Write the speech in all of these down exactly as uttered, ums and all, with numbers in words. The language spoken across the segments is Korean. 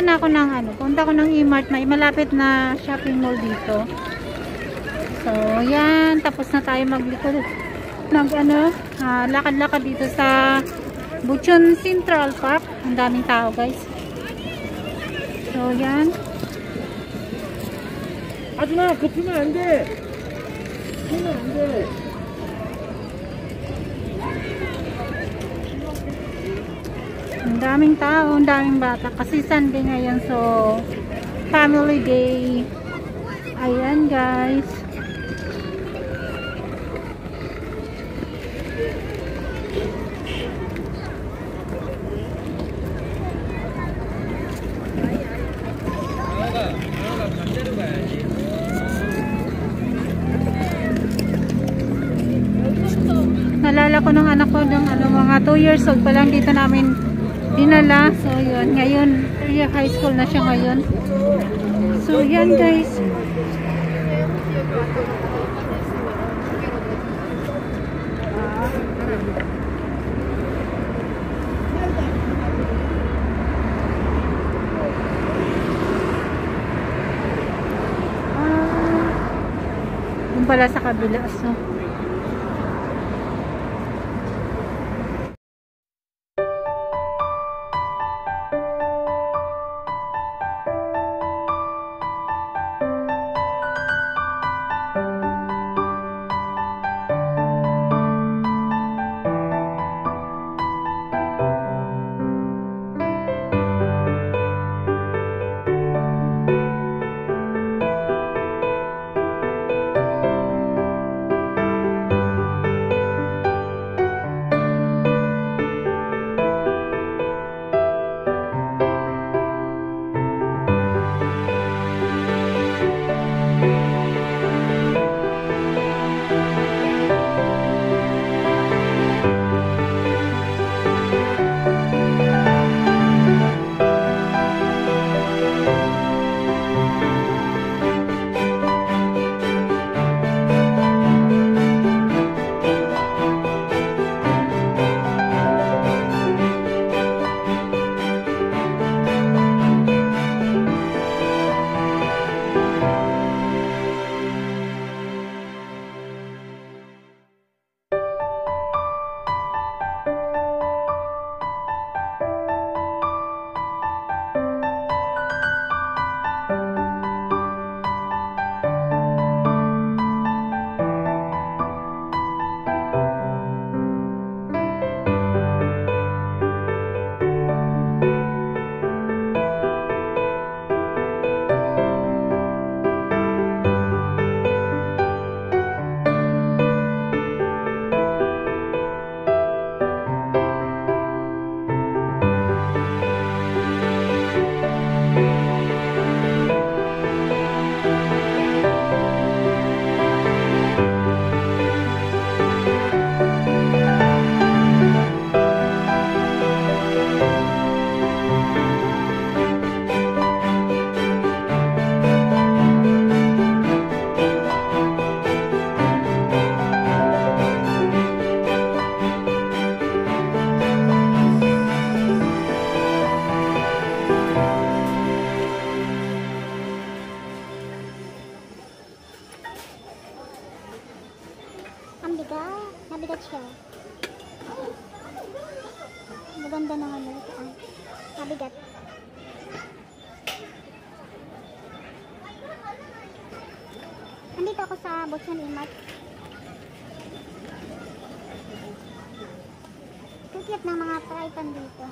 na ako ng ano, punta ko ng E-Mart, may malapit na shopping mall dito. So, yan, tapos na tayo maglikod. Mag ano, uh, lakad-lakad dito sa Buchon Central Park. Ang daming tao, guys. So, yan. 아줌마, 그거 피면 안 돼. 피면 안 돼. Ang daming tao, ang daming bata. Kasi Sunday ngayon, so family day. Ayan, guys. Nalala ko ng anak ko ng ano, mga two years old pa lang dito namin dinala. So yun, ngayon high school na siya ngayon. So yan, guys. Ah, yung pala sa kabila. So Nabigat siya. Maganda ng ano ito. Ah, nabigat. Nandito ako sa Buchon E-Mart. Kukit ng mga praitan dito.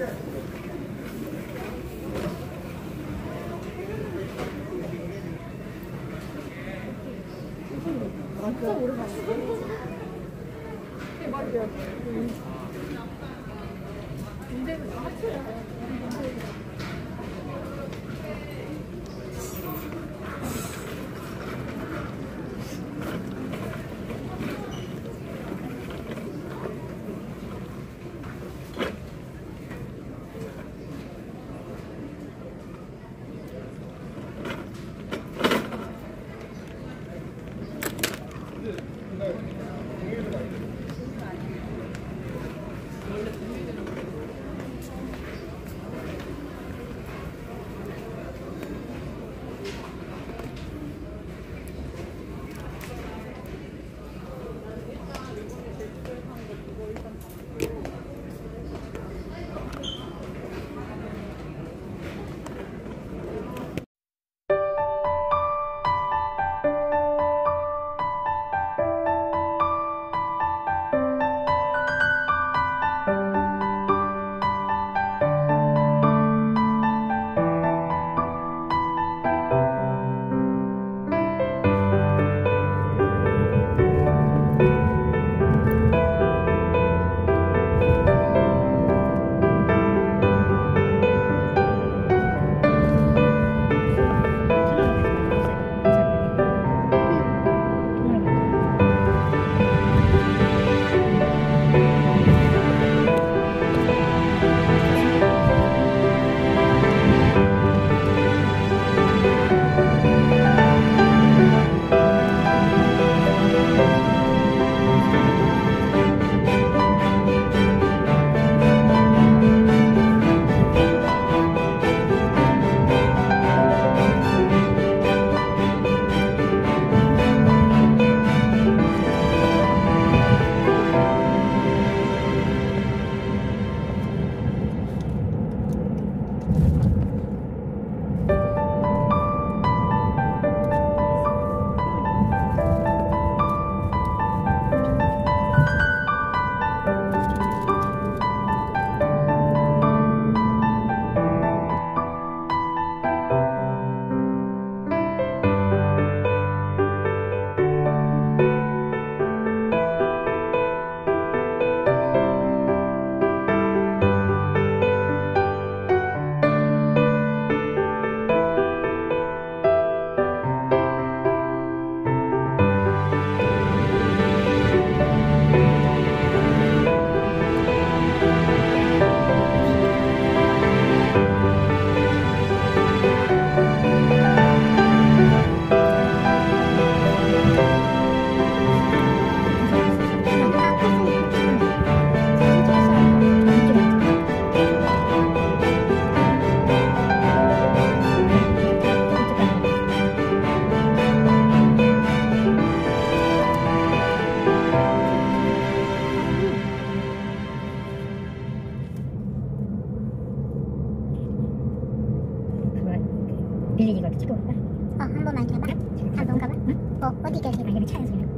빌리지 이거 찍고 올까? 어, 한 번만 가봐. 한 번 가봐. 응? 어, 어디까지? 아, 여기 차에서 그냥.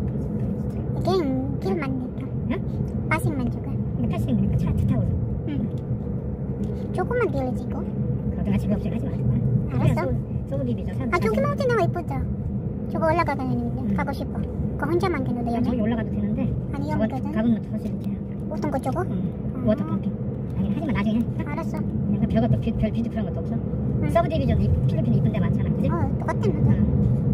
그냥 길만 내까. 응? 빠싱만 줘가. 이거 팔십 미니까 차 타고. 응. 조금만 빌리지고. 그거 집에 없이 하지 마. 알았어. 소고기비죠. 아, 저기 마운틴하고 이쁘죠? 저거 올라가야 되는데 응. 가고 싶어. 그거 혼자만 되는데 아, 여기? 저기 올라가도 되는데. 아니, 저거 여기거든. 가보면 더 싫지. 어떤 거 저거? 응. 워터 펌핑. 아니 하지만 나중에 해. 알았어. 그냥 별것도 별 비트 그런 것도 없어. 응. 서브 디비전 필리핀에 이쁜 데 많잖아, 그지? 어, 똑같단 말이야. 응.